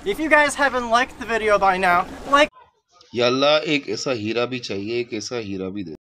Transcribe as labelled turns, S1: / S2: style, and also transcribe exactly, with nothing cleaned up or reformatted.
S1: If you guys haven't liked the video by now, like.
S2: या अल्लाह एक ऐसा हीरा भी चाहिए, एक ऐसा हीरा भी दे।